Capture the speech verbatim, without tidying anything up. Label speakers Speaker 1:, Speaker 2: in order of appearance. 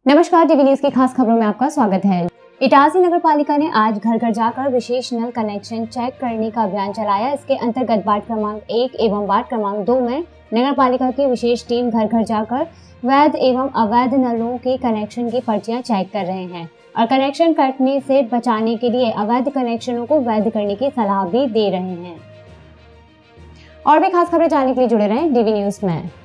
Speaker 1: नमस्कार, TV news की खास खबरों में आपका स्वागत है। इटारसी नगर पालिका ने आज घर घर जाकर विशेष नल कनेक्शन चेक करने का अभियान चलाया। इसके अंतर्गत वार्ड क्रमांक एक एवं वार्ड क्रमांक दो में नगर पालिका की विशेष टीम घर घर जाकर वैध एवं अवैध नलों के कनेक्शन की पर्चियां चेक कर रहे हैं और कनेक्शन कटने से बचाने के लिए अवैध कनेक्शनों को वैध करने की सलाह भी दे रहे हैं। और भी खास खबरें जानने के लिए जुड़े रहें टीवी न्यूज में।